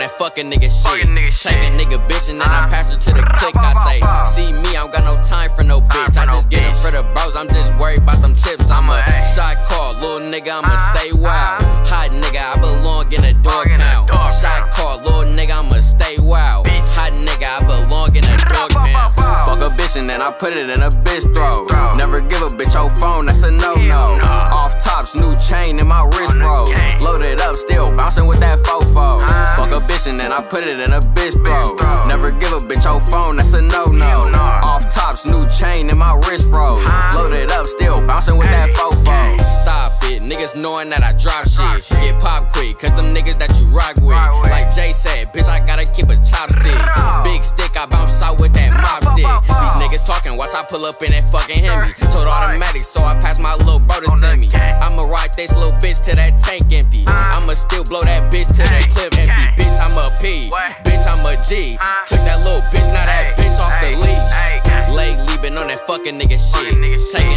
that fucking nigga shit. Take a nigga bitch and then I pass her to the click. I say, see me, I don't got no time for no bitch. I just get them for the bros, I'm just worried about them chips. I'm a shot call, little nigga, I'ma stay wild. Hot nigga, I belong in a dog pound. Shot call, little nigga, I'ma stay wild. Hot nigga, I belong in a dog pound. Fuck a bitch and then I put it in a bitch throat. Never give a bitch your phone, that's a no-no. Off tops, new chain in my wrist roll. Loaded up, still bouncing with that fofo. Fuck a bitch and then I put it in a bitch throat. Never give a bitch your phone, that's a no-no. Off tops, new chain in my wrist roll. Loaded up, still bouncing with that fofo. Stop it, niggas knowing that I drop shit. Get pop quick, cause them niggas that you rock with. Like Jay said, bitch, I gotta keep a chopstick. Big stick, I bounce out with that mop stick. These niggas talking, watch I pull up in that fucking Hemi. Total automatic, so I pass my little bro to send me. I'ma ride this little bitch till that tank empty. I'ma still blow that bitch till that clip empty. Bitch, I'm a P, bitch, I'm a G. Took that little bitch, now that bitch off the leash. Leg leaving on that fucking nigga shit. Take